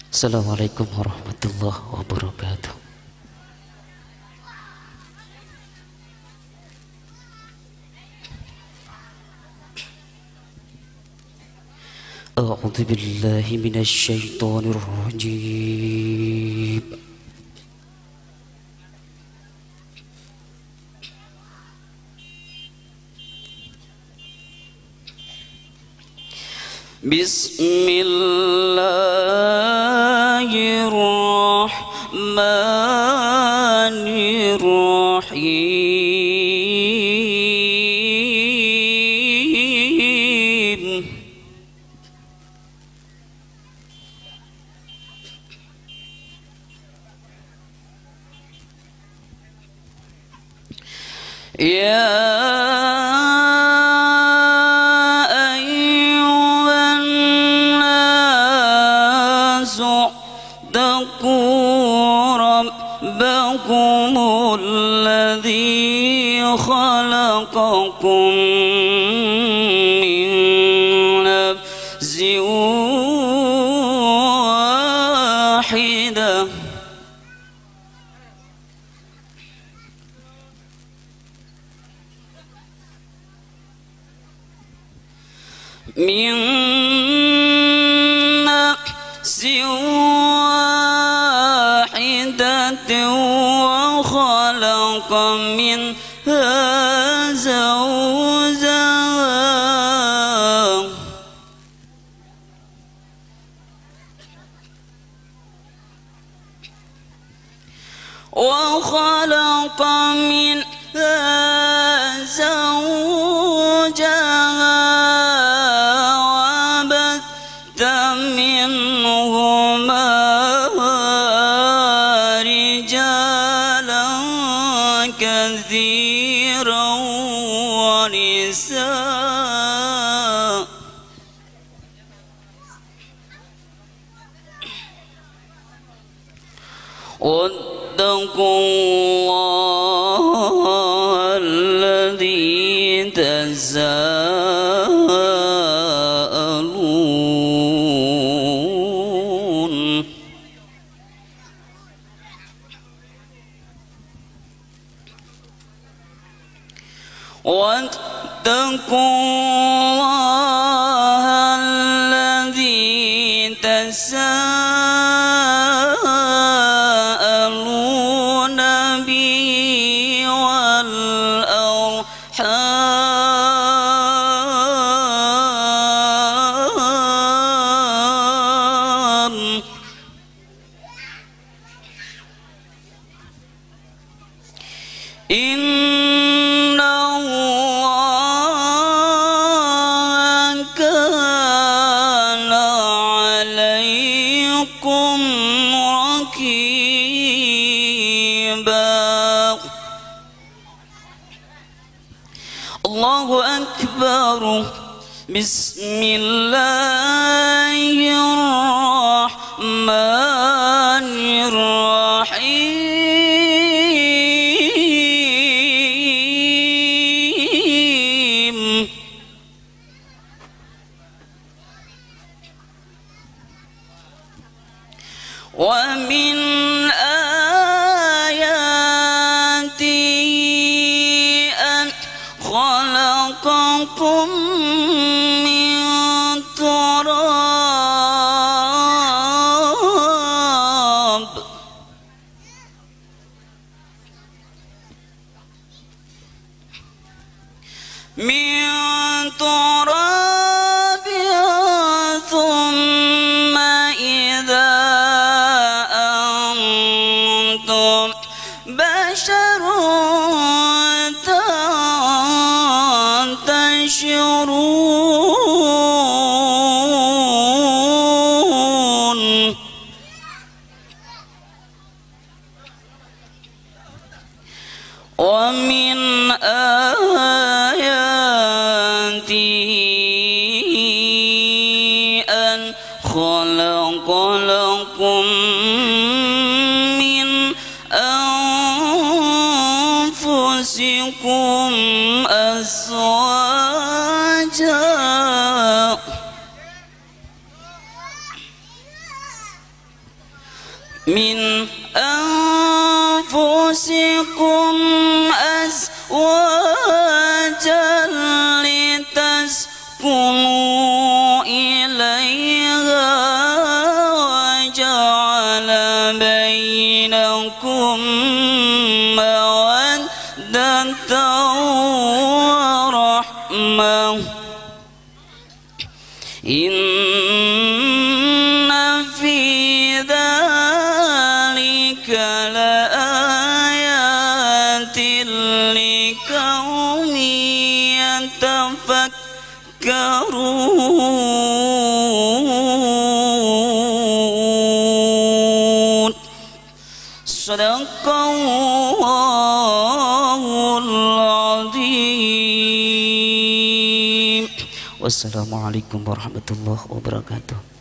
Assalamualaikum warahmatullahi wabarakatuh. A'udzu billahi minasy syaithanir rajim. Bismillahirrahmanirrahim. Ya ربكم الذي خلقكم من نفس واحدة من نفس وخلق منها زوجها وخلق منها زوجها وبث منهما كثيرا ونساء واتقوا الله الذي تساءلون واتقوا الله الذي تساءلون به والأرحام إن الله كان عليكم رقيبا. الله أكبر. بسم الله الرحمن الرحيم. ومن آياته أن خلقكم من تراب ثم إذا أنتم بشر تنتشرون. ومن آياته أن خلق لكم من أنفسكم أزواجا من أنفسكم أزواجا لتسكنوا إليها وجعل بينكم مودة ورحمة إن في ذلك لآيات لقوم يتفكرون صدق الله العظيم. Wassalamualaikum warahmatullahi wabarakatuh.